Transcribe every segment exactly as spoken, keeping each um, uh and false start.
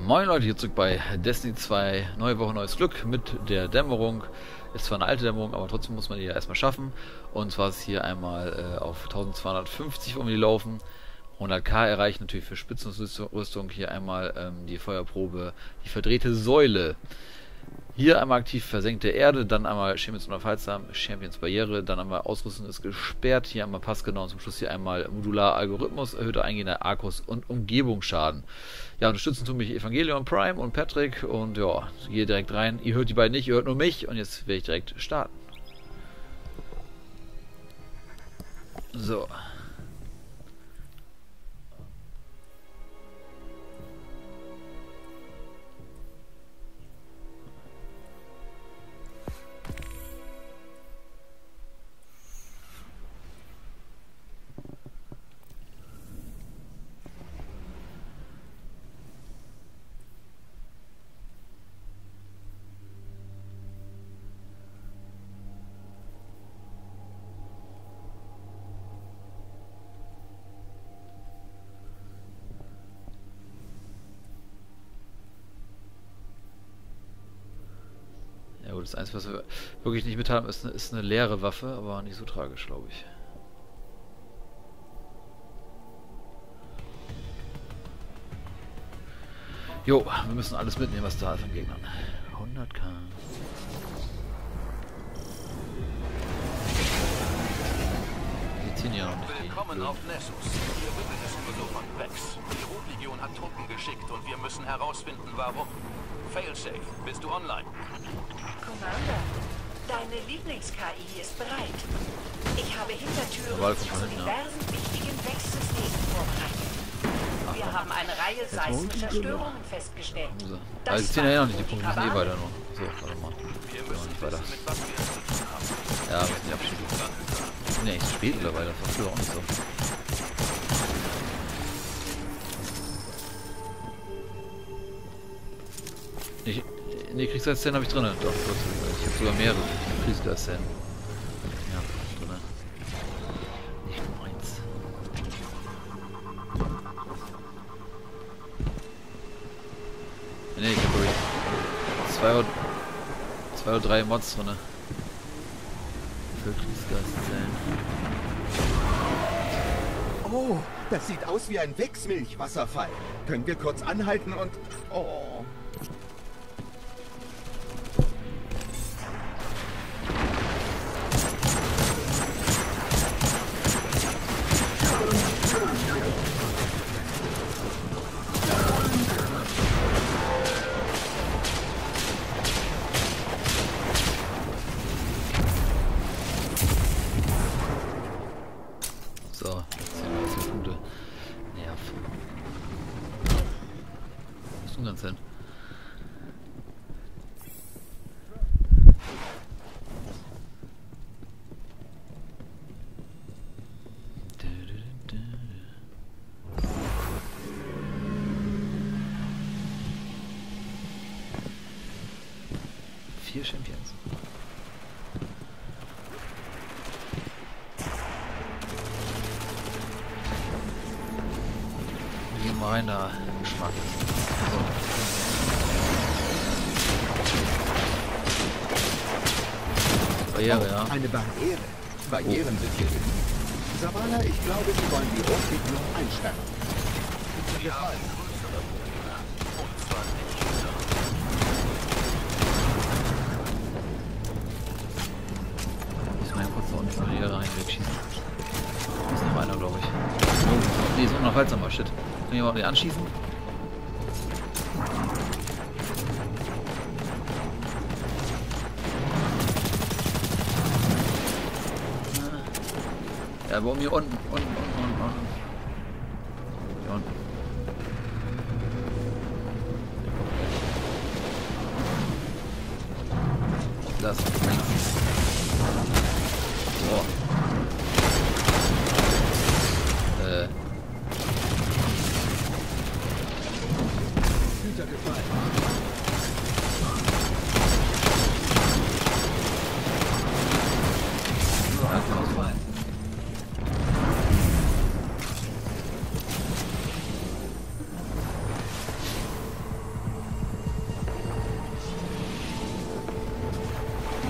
Moin Leute, hier zurück bei Destiny zwei, neue Woche, neues Glück mit der Dämmerung. Ist zwar eine alte Dämmerung, aber trotzdem muss man die ja erstmal schaffen. Und zwar ist hier einmal äh, auf eintausendzweihundertfünfzig wollen wir die laufen. hunderttausend erreichen natürlich für Spitzenrüstung. Hier einmal ähm, die Feuerprobe, die verdrehte Säule. Hier einmal aktiv versenkte Erde, dann einmal Champions unaufhaltsam, Champions Barriere, dann einmal Ausrüstung ist gesperrt, hier einmal passgenau und zum Schluss hier einmal Modular Algorithmus, erhöhter eingehender Akkus und Umgebungsschaden. Ja, unterstützen tun mich Evangelion Prime und Patrick und ja, gehe direkt rein. Ihr hört die beiden nicht, ihr hört nur mich und jetzt werde ich direkt starten. So. Ja gut, das Einzige, was wir wirklich nicht mit haben, ist eine, ist eine leere Waffe, aber nicht so tragisch, glaube ich. Jo, wir müssen alles mitnehmen, was da ist an Gegnern. hunderttausend. Die ziehen ja noch nicht. Willkommen auf Nessus. Wir befinden nur so von Vex. Die Rotlegion hat Truppen geschickt und wir müssen herausfinden, warum. Failsafe, bist du online? Commander, deine Lieblings-K I ist bereit. Ich habe Hintertüren Aber zu von hinten, ja. diversen wichtigen Vex-Systemen vorbereitet. Wir Ach, haben eine Reihe seismischer Störungen festgestellt. So. Das Also, die ziehen ja war noch nicht, die Punkte sind eh weiter nur. So, warte mal. Wir Ja, müssen nicht weiter. wissen, mit was wir es zu tun haben. Ja, wir müssen die abschieben. Die sind ja echt spät mittlerweile, das war früher auch nicht so. Ich, ne, Kriegsgeist-Szenen habe ich drin. Doch, kurz, ich habe sogar mehrere Kriegsgeist-Szenen. Ja, drin. Nicht nur eins. Ne, ich habe glaube ich zwei oder, zwei oder drei Mods drin. Für Kriegsgeist-Szenen. Oh, das sieht aus wie ein Wex-Milchwasserfall. Können wir kurz anhalten und... Oh. So, jetzt sehen wir, wie viele Punkte. Nerv. Wo ist denn ganz hin? Vier Champions. Wir gehen mal rein da. Geschmack. So. Barriere, ja. Eine Barriere. Barrieren sind hier üblich. Savannah, ich glaube, Sie wollen die Rotlegion einsperren. Wir haben größere Probleme. Und zwar nicht jeder. Muss man ja kurz da unten die Barriere rein wegschießen. Da ist noch einer, glaube ich. Oh, nee, ist unaufhaltsam, shit. Können wir mal den anschießen? Ja, aber um hier unten, unten, unten, unten, unten. Hier unten. Das ist links. So. Äh. Güter gefallen.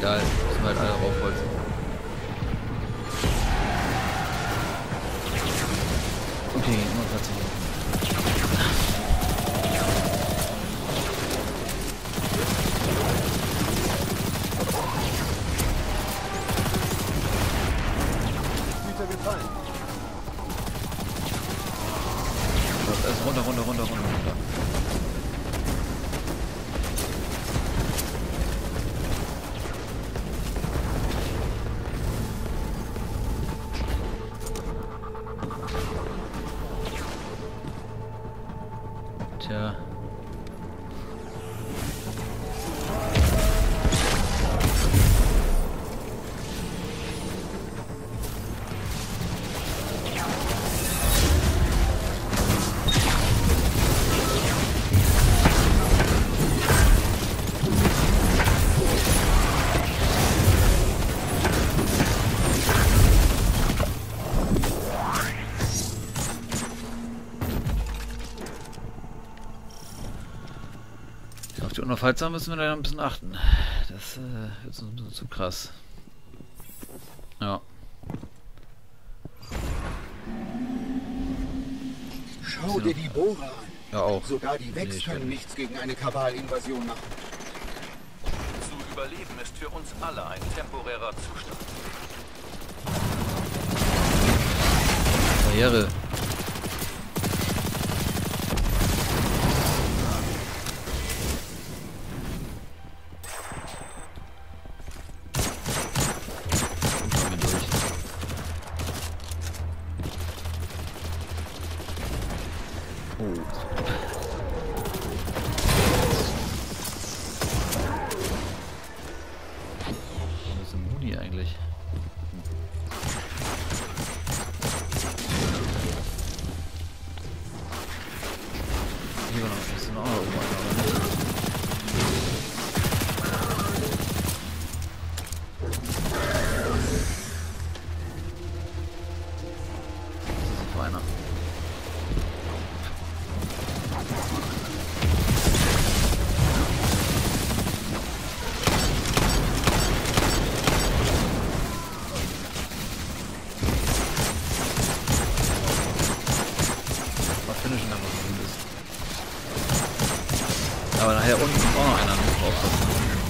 Egal, müssen wir halt alle raufholzen. Okay, nur Platz hier. Gefallen. Erst runter, runter, runter, runter, runter. Tja. Auf die Unaufhaltsam müssen wir da ein bisschen achten. Das äh, ist ein bisschen zu krass. Ja. Schau dir die Bohrer an. Ja, auch. Sogar die Vex Nee, können nichts gegen eine Kabal-Invasion machen. Zu überleben ist für uns alle ein temporärer Zustand. Barriere. Eigentlich. Hier war noch ein bisschen auch noch oben, oder nicht? Das ist feiner. Aber nachher unten kommt auch noch einer drauf.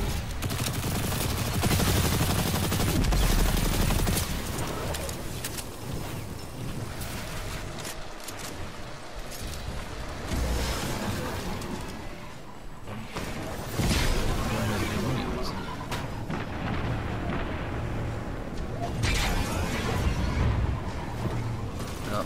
Ja.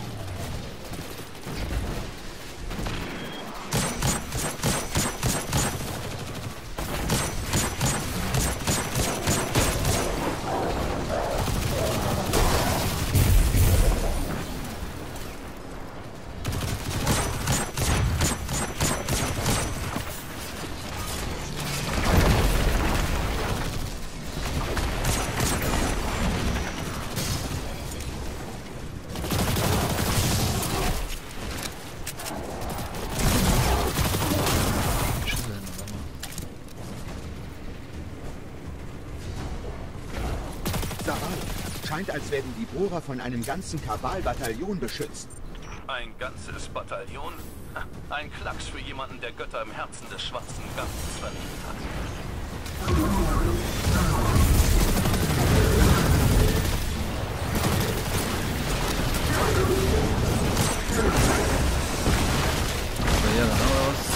Scheint, als werden die Bohrer von einem ganzen Kabal-Bataillon beschützt. Ein ganzes Bataillon? Ein Klacks für jemanden, der Götter im Herzen des schwarzen Gartens vernichtet hat. Ja, genau aus.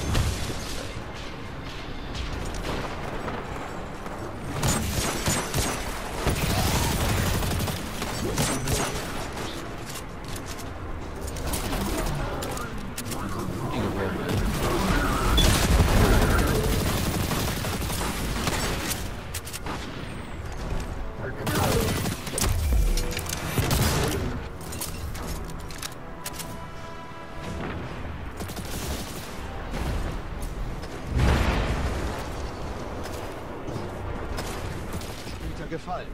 Gefallen.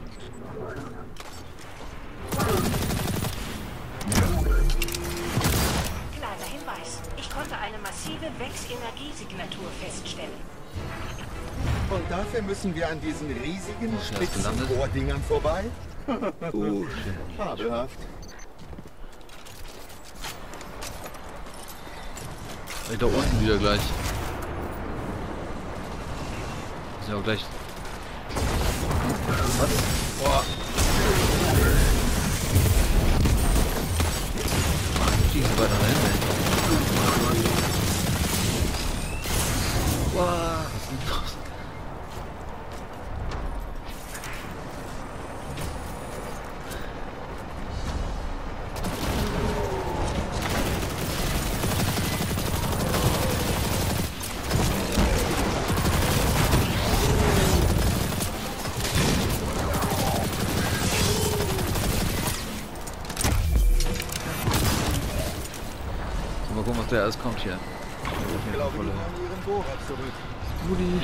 Kleiner Hinweis. Ich konnte eine massive Vex-Energiesignatur feststellen. Und dafür müssen wir an diesen riesigen, Ist er spitzen gelandet? Rohrdingern vorbei? Oh, Fabelhaft. da unten wieder gleich. Ist ja auch gleich. Was? Boah. Schießen weiter nach hinten. Boah. Was ist denn das? Mal gucken, was da alles kommt hier. Ich glaube, die haben ihren Bohrer zurück. Rudi.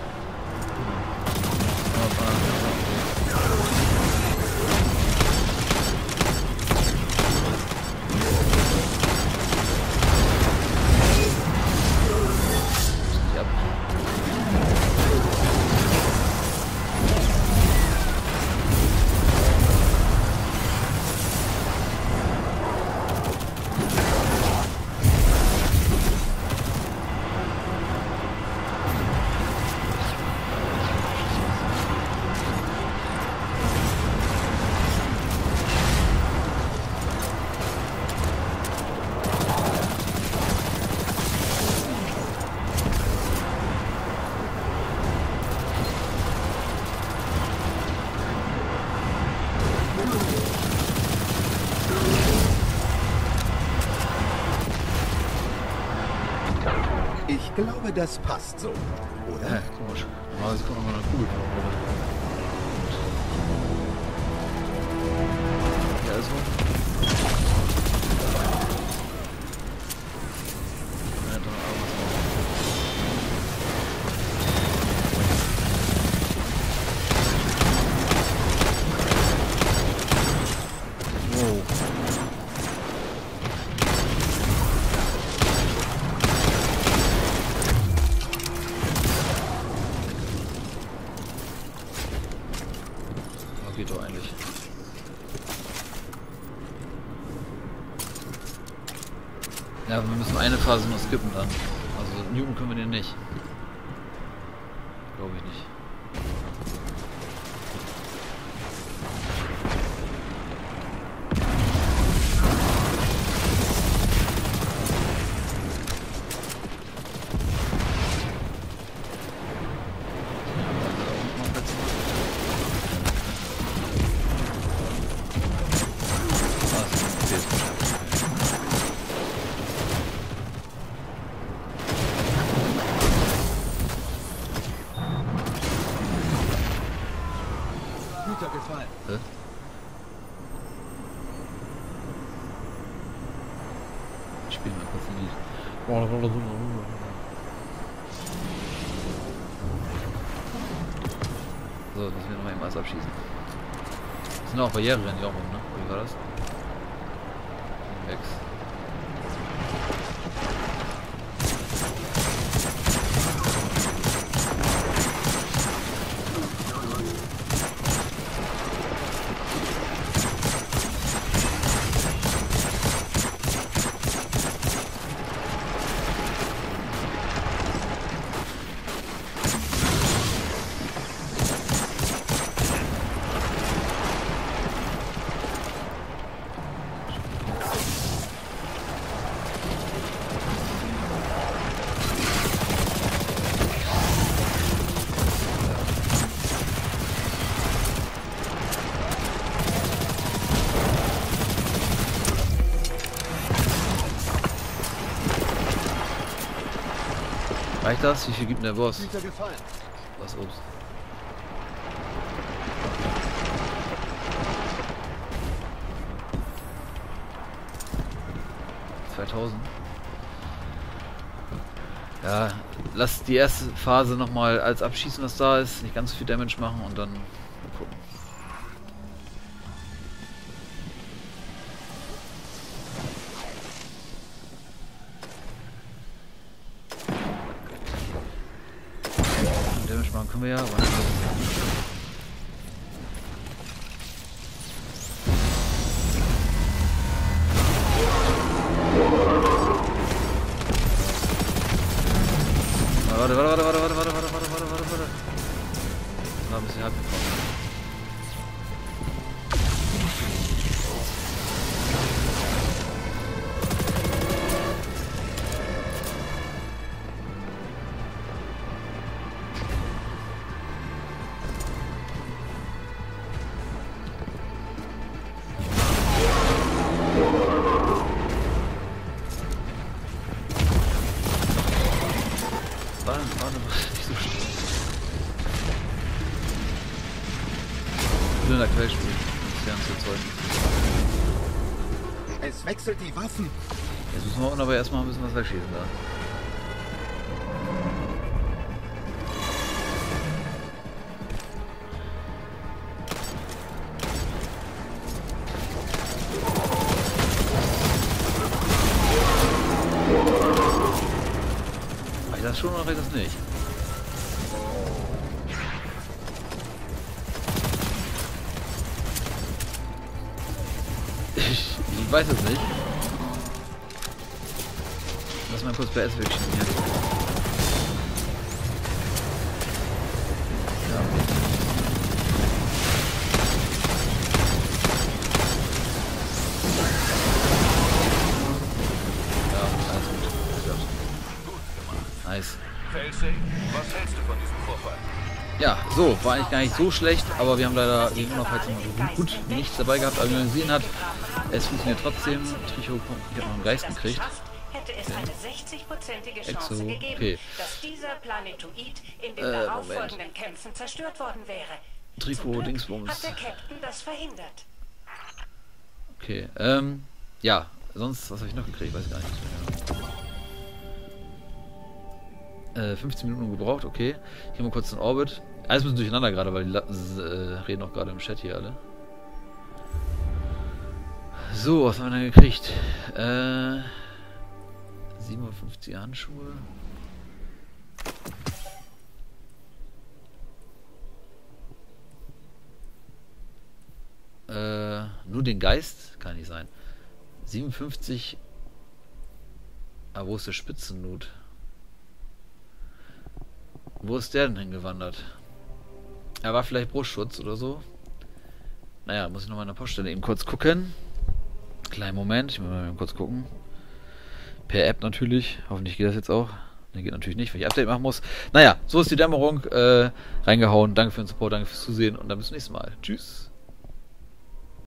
Ich glaube, das passt so, oder? Ja, komisch. Normalerweise kommt noch mal eine Kugel. Ja, also. Ja, doch noch irgendwas drauf. Wow. Geht doch eigentlich. Ja, aber wir müssen eine Phase nur skippen dann. Also Newton können wir den nicht. Glaube ich nicht. Guter Gefallen. Hä? Ich spiele mal kurz ein Lied. So, das müssen wir noch mal eben alles abschießen. Das sind auch Barriererennen hier auch rum, ne? Wie war das? Wex. Reicht das? Wie viel gibt denn der Boss? Guter Gefallen. Was Obst? zweitausend. Ja, lass die erste Phase nochmal als abschießen, was da ist. Nicht ganz so viel Damage machen und dann gucken. Damage machen können wir ja, aber nicht. Warte, warte, warte, warte, warte, warte, warte, warte, warte, warte, warte. War ein bisschen halb gekommen. Warte, warte, nicht so schnell. Ich will in der Quelle spielen, um das Fern zu erzeugen. Es wechselt die Waffen. Jetzt müssen wir aber erstmal ein bisschen was wegschießen da. Das schon oder das nicht? Ich, ich weiß es nicht. Lass mal kurz P S wegschieben hier. Ja. Ja, alles gut. Nice. Failsafe, was hältst du von diesem Vorfall? Ja, so, war eigentlich gar nicht so schlecht, aber wir haben leider gegen Unaufhaltsamer gut nichts dabei gehabt, aber wie man gesehen hat, es funktioniert trotzdem. Tricho, ich habe noch einen Geist gekriegt. Hätte es eine sechzig-prozentige Exo, Chance gegeben, okay. dass dieser Planetoid in den Äh, darauffolgenden Kämpfen zerstört worden wäre. Trikot, Dingsbums. Hat der Captain das verhindert? Okay, ähm, ja, sonst, was habe ich noch gekriegt? Weiß gar nicht. Äh, fünfzehn Minuten gebraucht, okay. Ich gehe mal kurz in Orbit. Alles ein bisschen durcheinander gerade, weil die Latten äh, reden auch gerade im Chat hier alle. So, was haben wir denn gekriegt? Äh, siebenundfünfzig Handschuhe. Äh, nur den Geist? Kann nicht sein. siebenundfünfzig. Ah, wo ist der Spitzennut? Wo ist der denn hingewandert? Er war vielleicht Brustschutz oder so. Naja, muss ich noch mal an der Poststelle eben kurz gucken. Kleinen Moment, ich muss mal eben kurz gucken. Per App natürlich. Hoffentlich geht das jetzt auch. Ne, geht natürlich nicht, weil ich Update machen muss. Naja, so ist die Dämmerung. Äh, reingehauen. Danke für den Support, danke fürs Zusehen und dann bis zum nächsten Mal. Tschüss.